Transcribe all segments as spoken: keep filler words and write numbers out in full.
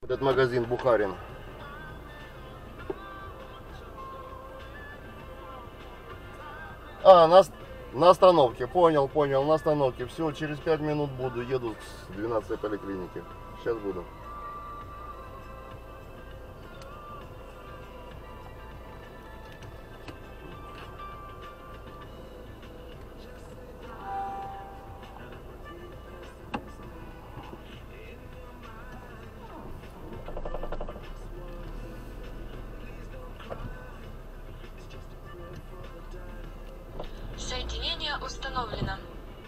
Этот магазин Бухарин. А, на, на остановке, понял, понял, на остановке. Все, через пять минут буду, еду с двенадцатой поликлиники. Сейчас буду. Соединение установлено.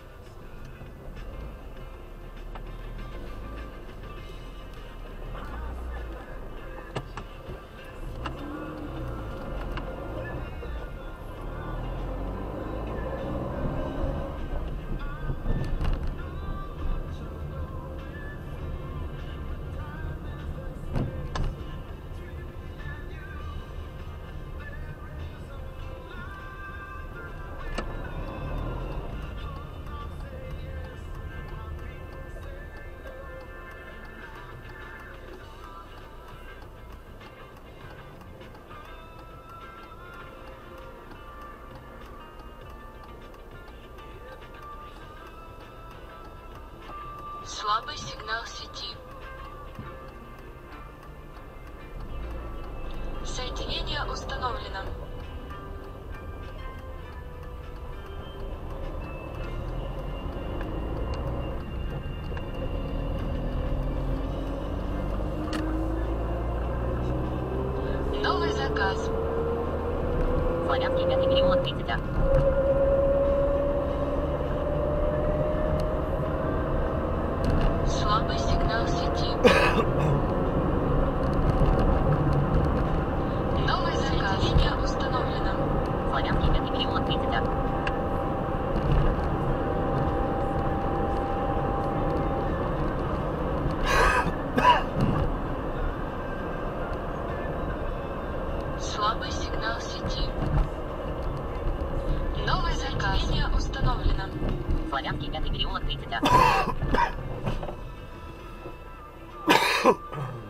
Слабый сигнал сети. Соединение установлено. Новый заказ. Славянский пятый переулок тридцать А. Слабый сигнал сети. Новый заказ. Соединение установлено. Славянский пятый переулок тридцать А. Слабый сигнал сети. Новый заказ. Соединение установлено. Славянский пятый переулок тридцать А.